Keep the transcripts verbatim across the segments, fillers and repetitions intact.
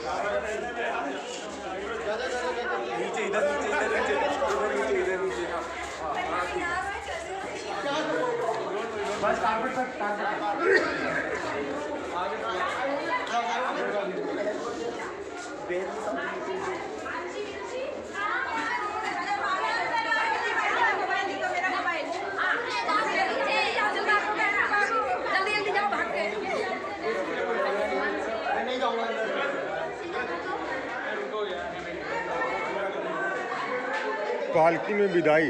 नीचे इधर नीचे इधर नीचे नीचे इधर नीचे बस कारपेट पर कारपेट पालकी में विदाई।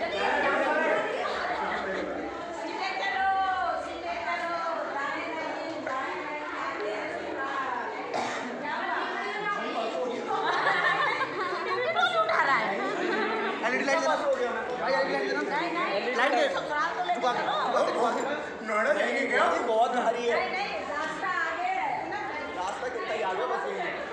बहुत भारी है रास्ता कितना आगे बस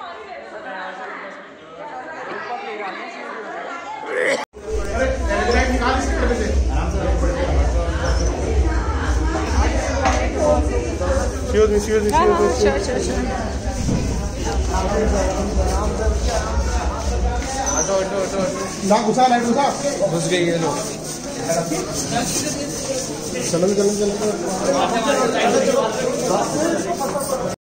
Excuse me, excuse me, excuse me. Sure, sure, sure. Auto auto auto ना घुसा लाइट घुसा घुस गए ये लोग। चलो चलो चलो